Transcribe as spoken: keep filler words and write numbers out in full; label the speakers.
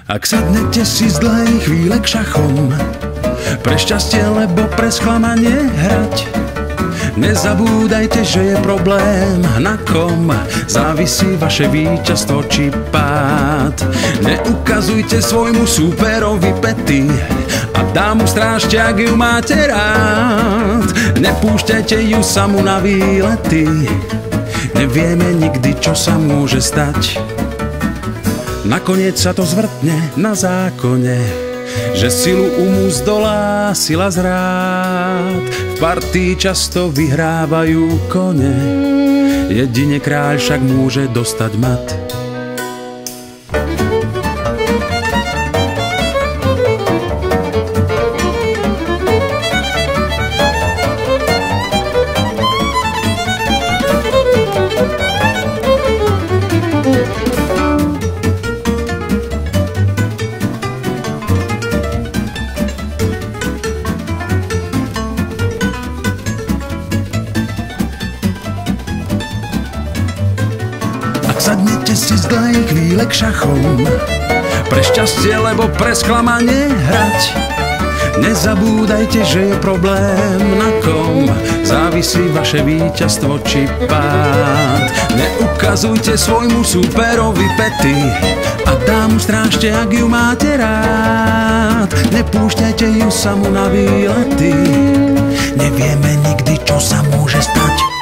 Speaker 1: Ak sadnete si z dlhej chvíle k šachom, pre šťastie, lebo pre sklamanie hrať, nezabúdajte, že je problém, na kom závisí vaše víťazstvo či pád. Neukazujte svojmu súperovi pety a dámu strážte, ak ju máte rád. Nepúšťajte ju samu na výlety, nevieme nikdy, čo sa môže stať. Nakoniec sa to zvrtne na zákone, že silu umú zdolá sila zrád. V partii často vyhrávajú kone, jedine kráľ však môže dostať mat. Ak sadnete si z dlhej chvíle k šachom, pre šťastie, lebo pre sklamanie hrať, nezabúdajte, že je problém, na kom závisí vaše víťazstvo či pád. Neukazujte svojmu súperovi pety a dámu strážte, ak ju máte rád. Nepúšťajte ju samu na výlety, nevieme nikdy, čo sa môže stať.